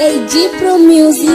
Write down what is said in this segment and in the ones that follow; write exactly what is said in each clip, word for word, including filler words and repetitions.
A G Pro Music.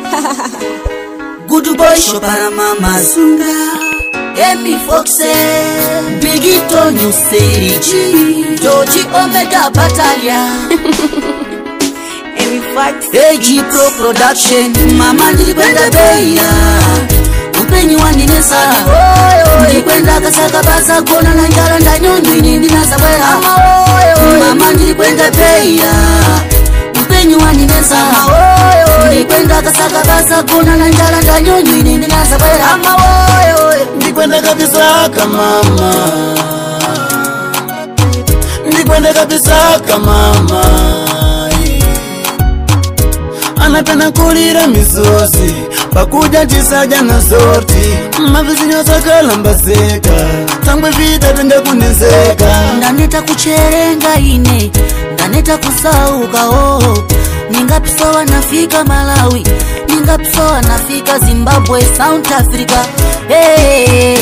Good boy show para mama Sunda, Emi Foxe, Biggie Tonyo Serigi, Georgie Omega Battalion. Emi Fox, A G Pro Production, Mama nilikwenda beya, upenyi waninesa, nilikwenda kasaka basa kona na njala ndanyonyo inindinasa wera. Mama nilikwenda beya, upenyi waninesa, nilikwenda kasaka basa kona na njala ndanyonyo inindinasa wera. Nilikwenda kabisa kama mama, nilikwenda kabisa kama mama. Anapenda kulira misozi pakuja tisaja na sorti mavizinyo sakala seka tangwe vita tende kunizeka. Ndaneta kucherenga ine ndaneta kusauka oh. Ningapisowa nafika Malawi, ningapisowa nafika Zimbabwe, South Africa. Hey,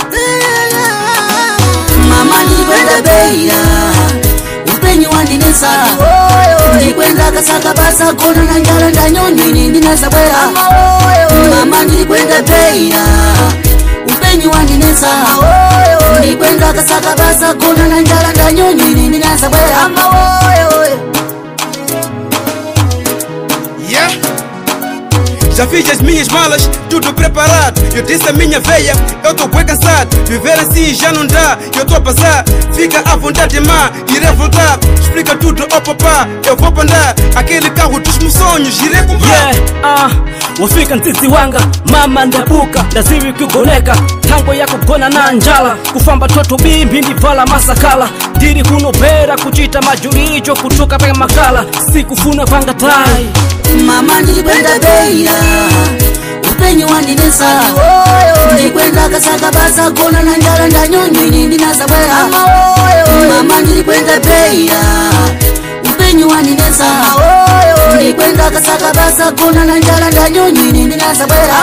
mama nilikwenda beya, upenyi wandinesa, nilikwenda kasaka basa kona na njala ndanyonyo inindinasa bwera. Mama nilikwenda beya, upenyi wandinesa, nilikwenda kasaka basa kona na njala ndanyonyo inindinasa bwera. Yeah. Já fiz as minhas malas, tudo preparado. Eu disse a minha veia, eu tô bem cansado. Viver assim já não dá, eu tô a passar. Fica à vontade, má, irei voltar. Explica tudo ao papá, eu vou pra andar. Aquele carro dos meus sonhos, irei comprar. Yeah, ah, wafika nzizi wanga, mama ndapuka, ndaziwi kugoneka. Tango ya kugona na njala, kufamba toto bimbi ndivala masakala. Diri kunopera, kuchita majurijo, kutoka peke makala. Sikufuna panga tai. Mama nilikwenda beya, upenyi wandinesa, nilikwenda kasaka basa kona na njala ndanyonyo inindinasa bwera. Mama nilikwenda beya, upenyi wandinesa, nilikwenda kasaka basa kona na njala ndanyonyo inindinasa bwera.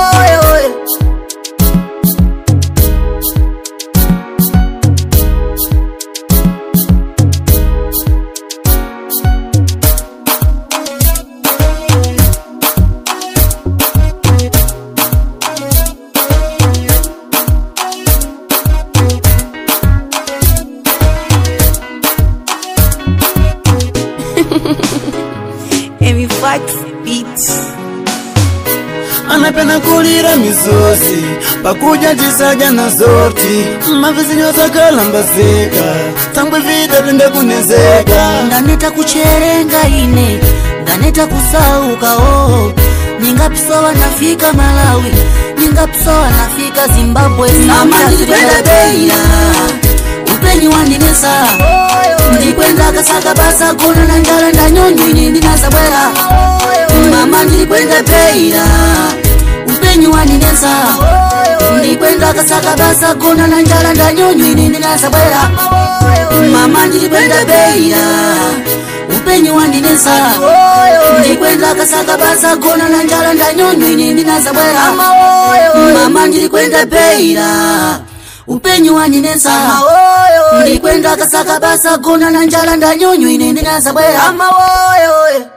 Emi Fox Beats. Anapenda kulira misozi pakuja tisaja na sorti mavizinyo sakala seka tangwe vita tende kunizeka. Ndaneta kucherenga ine ndaneta kusauka oh. Ningapisowa nafika Malawi, ningapisowa nafika Zimbabwe. Mama nilikwenda beya, upenyi wandinesa, nilikwenda kasaka basa kona na njala ndanyonyo inindinasa bwera. Mama nilikwenda beya, upenyi wandinesa, nilikwenda kasaka basa kona na njala ndanyonyo inindinasa bwera. Mama nilikwenda beya, upenyi wandinesa, nilikwenda kasaka basa kona na njala ndanyonyo inindinasa bwera. Mama nilikwenda beya, upenyi wandinesa, nilikwenda kasaka basa kona na njala ndanyonyo inindinasa bwera.